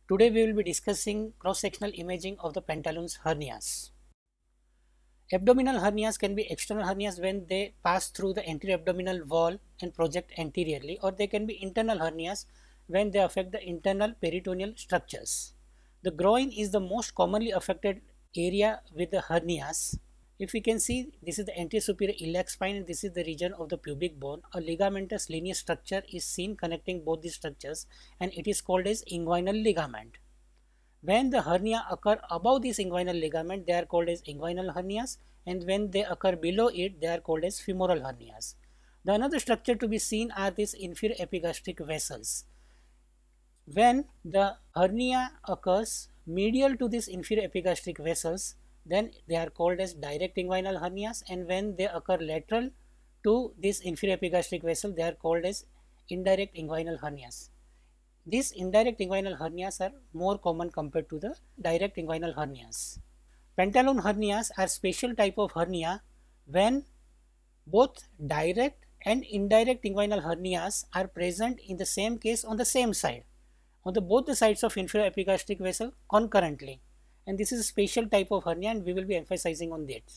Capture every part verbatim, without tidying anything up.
Today we will be discussing cross-sectional imaging of the pantaloons hernias. Abdominal hernias can be external hernias when they pass through the anterior abdominal wall and project anteriorly, or they can be internal hernias when they affect the internal peritoneal structures. The groin is the most commonly affected area with the hernias. If we can see, this is the anterior superior iliac spine and this is the region of the pubic bone. A ligamentous linear structure is seen connecting both these structures and it is called as inguinal ligament. When the hernia occur above this inguinal ligament, they are called as inguinal hernias, and when they occur below it, they are called as femoral hernias. The another structure to be seen are these inferior epigastric vessels. When the hernia occurs medial to these inferior epigastric vessels, then they are called as direct inguinal hernias, and when they occur lateral to this inferior epigastric vessel, they are called as indirect inguinal hernias. These indirect inguinal hernias are more common compared to the direct inguinal hernias. Pantaloon hernias are special type of hernia when both direct and indirect inguinal hernias are present in the same case on the same side, on the both the sides of inferior epigastric vessel concurrently. And this is a special type of hernia and we will be emphasizing on that.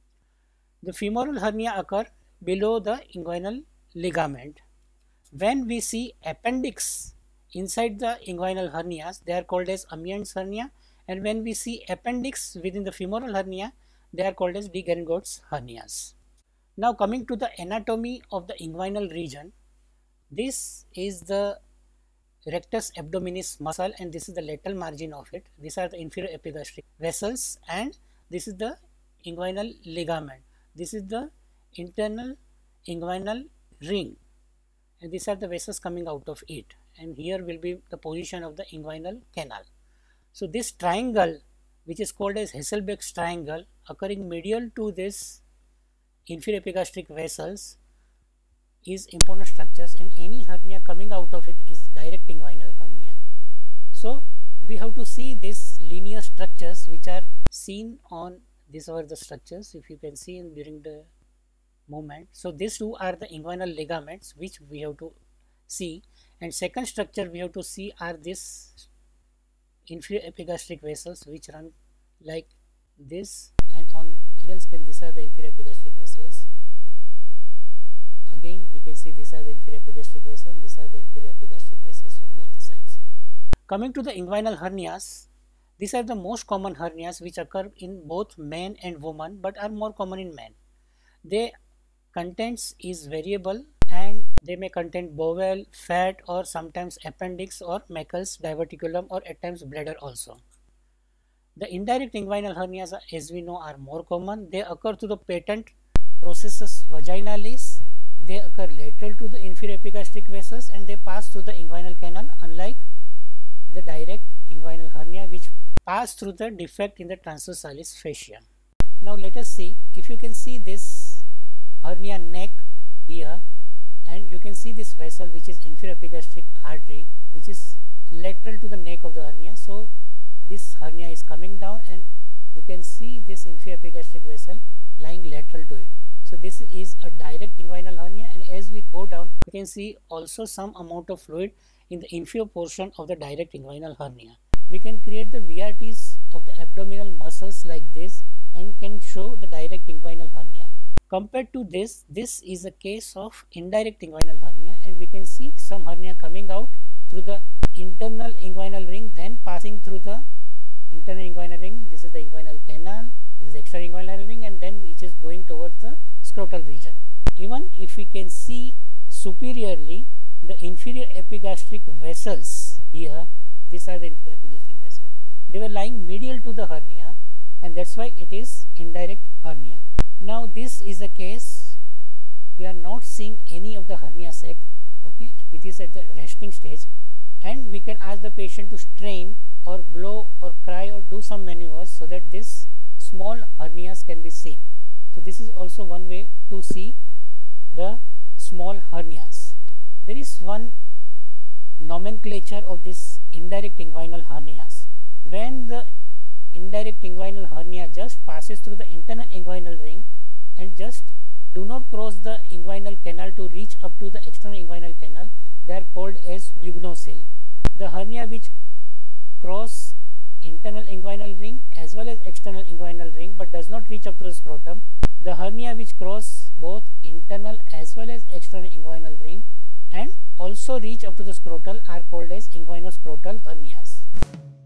The femoral hernia occur below the inguinal ligament. When we see appendix inside the inguinal hernias, they are called as Amyand's hernia, and when we see appendix within the femoral hernia, they are called as de Gerngodt's hernias. Now coming to the anatomy of the inguinal region, this is the rectus abdominis muscle and this is the lateral margin of it. These are the inferior epigastric vessels and this is the inguinal ligament. This is the internal inguinal ring and these are the vessels coming out of it, and here will be the position of the inguinal canal. So this triangle, which is called as Hasselbeck's triangle, occurring medial to this inferior epigastric vessels, is important structures, and any hernia coming out of it is direct inguinal hernia. So we have to see these linear structures which are seen on, these are the structures if you can see in during the movement. So these two are the inguinal ligaments which we have to see, and second structure we have to see are these inferior epigastric vessels which run like this, and on here scan these are the inferior epigastric vessels. Again we can see these are the inferior epigastric vessels, these are the inferior epigastric vessels on both the sides. Coming to the inguinal hernias, these are the most common hernias which occur in both men and women but are more common in men. Their contents is variable and they may contain bowel, fat, or sometimes appendix or Meckel's diverticulum, or at times bladder also. The indirect inguinal hernias, as we know, are more common. They occur through the patent processus vaginalis. They occur lateral to the inferior epigastric vessels and they pass through the inguinal canal, unlike the direct inguinal hernia which pass through the defect in the transversalis fascia. Now let us see, if you can see this hernia neck here, and you can see this vessel which is inferior epigastric artery which is lateral to the neck of the hernia. So this hernia is coming down and you can see this inferior epigastric vessel lying lateral to it. So this is a direct inguinal hernia, and as we go down you can see also some amount of fluid in the inferior portion of the direct inguinal hernia. We can create the V R Ts of the abdominal muscles like this and can show the direct inguinal hernia. Compared to this, this is a case of indirect inguinal hernia, and we can see some hernia coming out through the internal inguinal ring, then passing through the internal inguinal ring. This is the inguinal canal, this is the external inguinal ring, and then which is going towards the scrotal region. Even if we can see superiorly the inferior epigastric vessels here, these are the inferior epigastric vessels, they were lying medial to the hernia, and that's why it is indirect hernia. Now this is a case we are not seeing any of the hernia sac, okay, which is at the resting stage, and we can ask the patient to strain or blow or cry or do some maneuvers so that this small hernias can be seen. So this is also one way to see the small hernias. There is one nomenclature of this indirect inguinal hernias. When the indirect inguinal hernia just passes through the internal inguinal ring and just do not cross the inguinal canal to reach up to the external inguinal canal, they are called as bugnocele. The hernia which cross internal inguinal ring as well as external inguinal ring but does not reach up to the scrotum. The hernia which cross both internal as well as external inguinal ring and also reach up to the scrotal are called as inguinoscrotal hernias.